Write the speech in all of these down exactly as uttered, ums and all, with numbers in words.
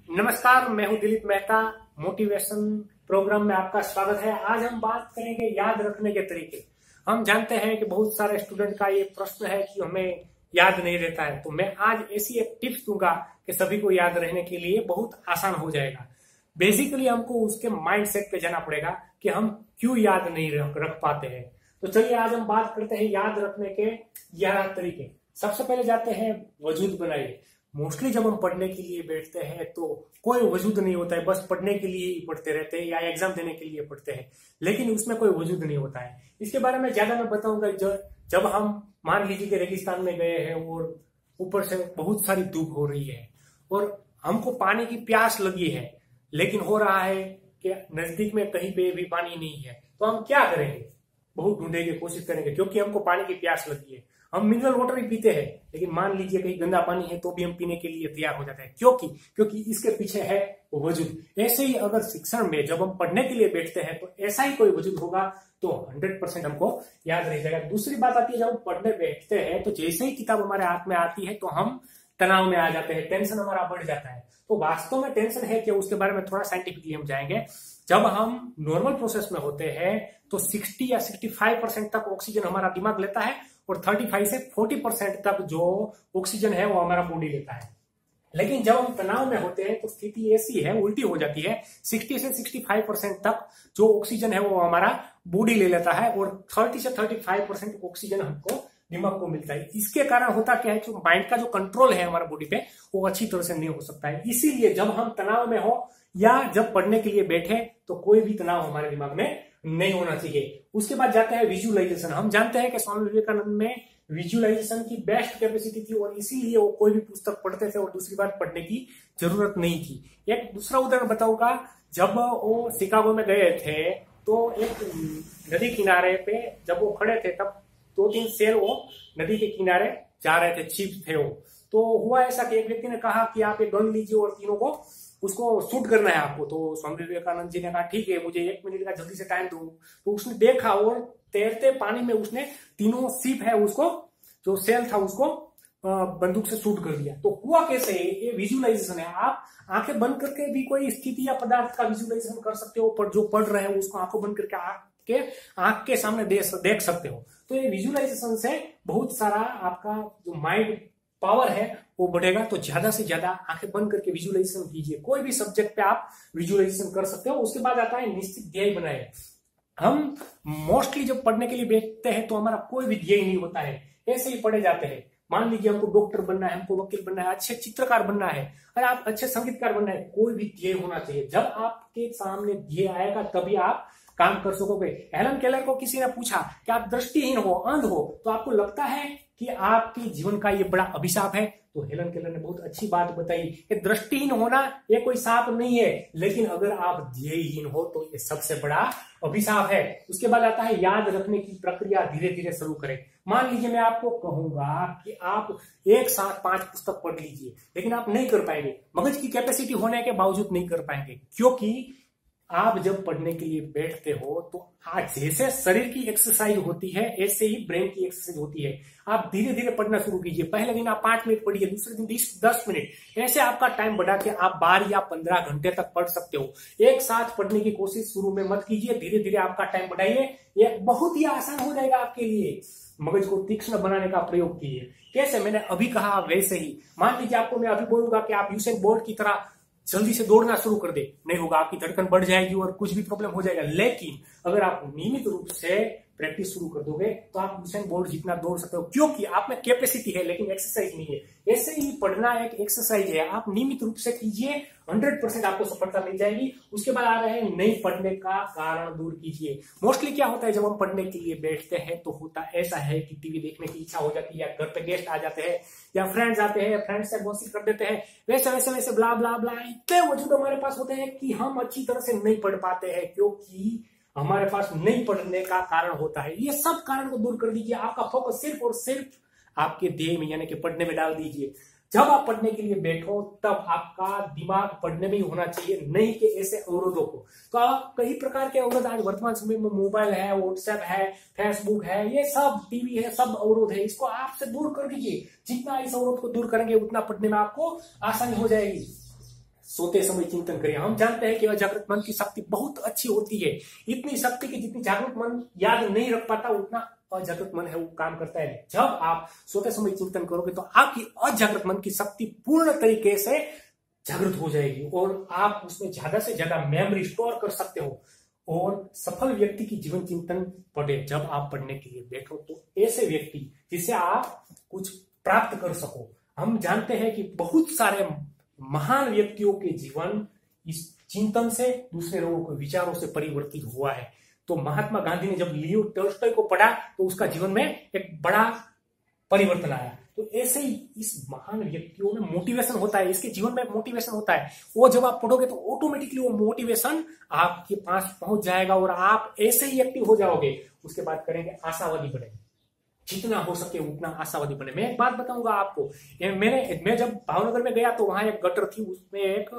नमस्कार, मैं हूं दिलीप मेहता। मोटिवेशन प्रोग्राम में आपका स्वागत है। आज हम बात करेंगे याद रखने के तरीके। हम जानते हैं कि बहुत सारे स्टूडेंट का ये प्रश्न है कि हमें याद नहीं रहता है, तो मैं आज ऐसी एक टिप्स दूंगा कि सभी को याद रहने के लिए बहुत आसान हो जाएगा। बेसिकली हमको उसके माइंड सेट पे जाना पड़ेगा कि हम क्यों याद नहीं रख पाते हैं। तो चलिए आज हम बात करते हैं याद रखने के ग्यारह तरीके। सबसे पहले जाते हैं वजूद बनाइए। मोस्टली जब हम पढ़ने के लिए बैठते हैं तो कोई वजूद नहीं होता है, बस पढ़ने के लिए ही पढ़ते रहते हैं या एग्जाम देने के लिए पढ़ते हैं, लेकिन उसमें कोई वजूद नहीं होता है। इसके बारे में ज्यादा मैं बताऊंगा जब हम मान लीजिए कि रेगिस्तान में गए हैं और ऊपर से बहुत सारी धूप हो रही है और हमको पानी की प्यास लगी है, लेकिन हो रहा है कि नजदीक में कहीं पे भी पानी नहीं है, तो हम क्या करेंगे? बहुत ढूंढने की कोशिश करेंगे क्योंकि हमको पानी की प्यास लगी है। हम मिनरल वाटर ही पीते हैं, लेकिन मान लीजिए कहीं गंदा पानी है तो भी हम पीने के लिए तैयार हो जाते हैं। क्योंकि क्योंकि इसके पीछे है वजूद। ऐसे ही अगर शिक्षण में जब हम पढ़ने के लिए बैठते हैं तो ऐसा ही कोई वजूद होगा तो हंड्रेड परसेंट हमको याद रह जाएगा। दूसरी बात आती है, जब हम पढ़ने बैठते हैं तो जैसे ही किताब हमारे हाथ में आती है तो हम तनाव में आ जाते हैं, टेंशन हमारा बढ़ जाता है। तो वास्तव में टेंशन है कि उसके बारे में थोड़ा साइंटिफिकली हम जाएंगे। जब हम नॉर्मल प्रोसेस में होते हैं तो साठ या पैंसठ परसेंट तक ऑक्सीजन हमारा दिमाग लेता है और पैंतीस से चालीस परसेंट तक जो ऑक्सीजन है वो हमारा बॉडी लेता है। लेकिन जब हम तनाव में होते हैं तो स्थिति ऐसी है, उल्टी हो जाती है। साठ से पैंसठ परसेंट तक जो ऑक्सीजन है वो हमारा बॉडी ले लेता है और तीस से पैंतीस परसेंट ऑक्सीजन हमको दिमाग को मिलता है। इसके कारण होता क्या है कि माइंड का जो कंट्रोल है हमारा बॉडी पे वो अच्छी तरह से नहीं हो सकता है। इसीलिए जब हम तनाव में हो या जब पढ़ने के लिए बैठे तो कोई भी तनाव हमारे दिमाग में नहीं होना चाहिए। उसके बाद जाते हैं विजुअलाइजेशन। हम जानते हैं कि स्वामी विवेकानंद में विजुअलाइजेशन की बेस्ट कैपेसिटी थी और इसीलिए वो कोई भी पुस्तक पढ़ते थे और दूसरी बार पढ़ने की जरूरत नहीं थी। एक दूसरा उदाहरण बताऊंगा, जब वो शिकागो में गए थे तो एक नदी किनारे पे जब वो खड़े थे तब दो तीन शेर वो नदी के किनारे जा रहे थे, चीप थे वो। तो हुआ ऐसा कि एक व्यक्ति ने कहा कि आप एक गन लीजिए और तीनों को उसको शूट करना है आपको। तो स्वामी विवेकानंद जी ने कहा ठीक है, मुझे एक मिनट का जल्दी से टाइम दो। तो उसने देखा और तैरते पानी में उसने तीनों सीप है उसको, जो सेल था उसको बंदूक से शूट कर दिया। तो हुआ कैसे? ये विजुअलाइजेशन है। आप आंखें बंद करके भी कोई स्थिति या पदार्थ का विजुअलाइजेशन कर सकते हो, पर जो पढ़ रहे हो उसको आंखों बंद करके के आंख के सामने देख सकते हो। तो ये विजुअलाइजेशन से बहुत सारा आपका जो माइंड पावर है वो बढ़ेगा। तो ज्यादा से ज्यादा आंखें बंद करके विजुअलाइजेशन कीजिए। कोई भी सब्जेक्ट पे आप विजुअलाइजेशन कर सकते हो। उसके बाद आता है निश्चित ध्येय बनाए। हम मोस्टली जब पढ़ने के लिए बैठते हैं तो हमारा कोई भी ध्येय नहीं होता है, ऐसे ही पढ़े जाते हैं। मान लीजिए हमको डॉक्टर बनना है, हमको वकील बनना है, अच्छे चित्रकार बनना है और आप अच्छे संगीतकार बनना है, कोई भी ध्येय होना चाहिए। जब आपके सामने ध्येय आएगा तभी आप काम कर सकोगे। हेलन केलर को किसी ने पूछा कि आप दृष्टिहीन हो, अंध हो, तो आपको लगता है कि आपके जीवन का ये बड़ा अभिशाप है? तो हेलन केलर ने बहुत अच्छी बात बताई कि दृष्टिहीन होना ये कोई शाप नहीं है, लेकिन अगर आप ध्येयहीन हो तो ये सबसे बड़ा अभिशाप है। उसके बाद आता है याद रखने की प्रक्रिया धीरे धीरे शुरू करें। मान लीजिए मैं आपको कहूंगा कि आप एक साथ पांच पुस्तक पढ़ लीजिए, लेकिन आप नहीं कर पाएंगे। मगज की कैपेसिटी होने के बावजूद नहीं कर पाएंगे, क्योंकि आप जब पढ़ने के लिए बैठते हो तो आज जैसे शरीर की एक्सरसाइज होती है ऐसे ही ब्रेन की एक्सरसाइज होती है। आप धीरे धीरे पढ़ना शुरू कीजिए। पहले दिन आप पांच मिनट पढ़िए, दूसरे दिन दस मिनट, ऐसे आपका टाइम बढ़ा के आप बारह या पंद्रह घंटे तक पढ़ सकते हो। एक साथ पढ़ने की कोशिश शुरू में मत कीजिए, धीरे धीरे आपका टाइम बढ़ाइए। ये बहुत ही आसान हो जाएगा आपके लिए। मगज को तीक्ष्ण बनाने का प्रयोग कीजिए। कैसे? मैंने अभी कहा वैसे ही। मान लीजिए आपको मैं अभी बोलूंगा कि आप यूसेन बोल्ट की तरह जल्दी से दौड़ना शुरू कर दे, नहीं होगा, आपकी धड़कन बढ़ जाएगी और कुछ भी प्रॉब्लम हो जाएगा। लेकिन अगर आप नियमित रूप से प्रैक्टिस शुरू कर दोगे तो आप यूसेन बोल्ट जितना दौड़ सकते हो, क्योंकि आप में कैपेसिटी है लेकिन एक्सरसाइज नहीं है। ऐसे ही पढ़ना एक एक्सरसाइज है, आप नियमित रूप से कीजिए, हंड्रेड परसेंट आपको सफलता मिल जाएगी। उसके बाद आ रहे हैं नहीं पढ़ने का कारण दूर कीजिए। मोस्टली क्या होता है, जब हम पढ़ने के लिए बैठते हैं तो होता ऐसा है कि टीवी देखने की इच्छा हो जाती है, घर पे गेस्ट आ जाते हैं या फ्रेंड्स आते हैं, फ्रेंड्स से गॉसिप कर देते हैं, वैसे वैसे वैसे ब्ला ब्ला ब्ला, इतने वजूद हमारे पास होते हैं कि हम अच्छी तरह से नहीं पढ़ पाते हैं, क्योंकि हमारे पास नहीं पढ़ने का कारण होता है। ये सब कारण को दूर कर दीजिए। आपका फोकस सिर्फ और सिर्फ आपके ध्येय में यानी कि पढ़ने में डाल दीजिए। जब आप पढ़ने के लिए बैठो तब आपका दिमाग पढ़ने में ही होना चाहिए, नहीं कि ऐसे अवरोधों को। तो आप कई प्रकार के अवरोध आज वर्तमान समय में मोबाइल है, व्हाट्सएप है, फेसबुक है, ये सब टीवी है, सब अवरोध है। इसको आपसे दूर कर दीजिए। जितना इस अवरोध को दूर करेंगे उतना पढ़ने में आपको आसानी हो जाएगी। सोते समय चिंतन करें। हम जानते हैं कि अजागृत मन की शक्ति बहुत अच्छी होती है, इतनी शक्ति की जितनी जागृत मन याद नहीं रख पाता उतना अजागृत मन है वो काम करता है। जब आप सोते समय चिंतन करोगे तो आपकी अजागृत मन की शक्ति पूर्ण तरीके से जागृत हो जाएगी और आप उसमें ज्यादा से ज्यादा मेमोरी स्टोर कर सकते हो। और सफल व्यक्ति की जीवन चिंतन पढ़े। जब आप पढ़ने के लिए बैठो तो ऐसे व्यक्ति जिससे आप कुछ प्राप्त कर सको। हम जानते हैं कि बहुत सारे महान व्यक्तियों के जीवन इस चिंतन से, दूसरे लोगों के विचारों से परिवर्तित हुआ है। तो महात्मा गांधी ने जब लियो टॉल्स्टॉय को पढ़ा तो उसका जीवन में एक बड़ा परिवर्तन आया। तो ऐसे ही इस महान व्यक्तियों में मोटिवेशन होता है, इसके जीवन में मोटिवेशन होता है। वो जब आप पढ़ोगे तो ऑटोमेटिकली वो मोटिवेशन आपके पास पहुंच जाएगा और आप ऐसे ही एक्टिव हो जाओगे। उसके बाद करेंगे आशावादी बने, जितना हो सके उतना आशावादी बने। मैं एक बात बताऊंगा आपको, मैंने मैं जब भावनगर में गया तो वहां एक गटर थी, उसमें एक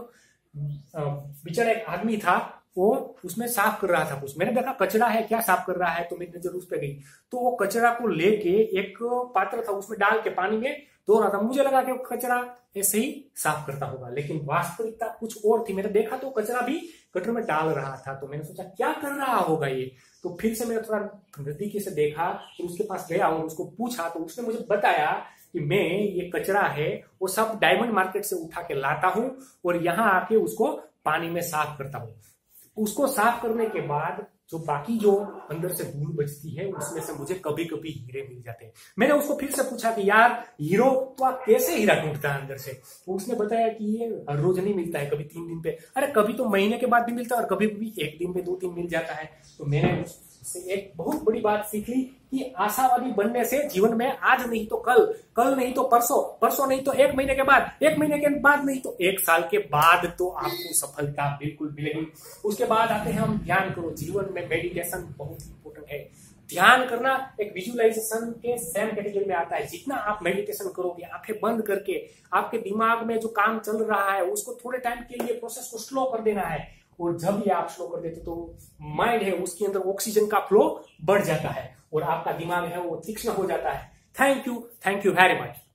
बेचारा एक आदमी था, वो उसमें साफ कर रहा था कुछ। मैंने देखा कचरा है, क्या साफ कर रहा है, तो मेरी नजर उस पर गई। तो वो कचरा को लेके एक पात्र था उसमें डाल के पानी में धो रहा था। मुझे लगा कि वो कचरा ऐसे ही साफ करता होगा, लेकिन वास्तविकता कुछ और थी। मैंने देखा तो कचरा भी गटर में डाल रहा था। तो मैंने सोचा क्या कर रहा होगा ये। तो फिर से मैंने थोड़ा नजदीकी से देखा, फिर उसके पास गया और उसको पूछा तो उसने मुझे बताया कि मैं ये कचरा है वो सब डायमंड मार्केट से उठा के लाता हूं और यहाँ आके उसको पानी में साफ करता हूँ। उसको साफ करने के बाद जो बाकी जो अंदर से धूल बचती है उसमें से मुझे कभी कभी हीरे मिल जाते हैं। मैंने उसको फिर से पूछा कि यार हीरो तो आप कैसे हीरा ढूंढता है अंदर से। तो उसने बताया कि ये हर रोज नहीं मिलता है, कभी तीन दिन पे, अरे कभी तो महीने के बाद भी मिलता है और कभी भी एक दिन पे दो तीन मिल जाता है। तो मैंने उससे एक बहुत बड़ी बात सीख ली कि आशावादी बनने से जीवन में आज नहीं तो कल, कल नहीं तो परसों, परसों नहीं तो एक महीने के बाद, एक महीने के बाद नहीं तो एक साल के बाद तो आपको सफलता बिल्कुल मिलेगी। उसके बाद आते हैं हम ध्यान करो। जीवन में मेडिटेशन बहुत इंपॉर्टेंट है। ध्यान करना एक विजुअलाइजेशन के सेम कैटेगरी में आता है। जितना आप मेडिटेशन करोगे आंखें बंद करके, आपके दिमाग में जो काम चल रहा है उसको थोड़े टाइम के लिए प्रोसेस को स्लो कर देना है। और जब ये आप स्लो कर देते तो माइंड है उसके अंदर ऑक्सीजन का फ्लो बढ़ जाता है और आपका दिमाग है वो तीक्ष्ण हो जाता है। Thank you, thank you very much.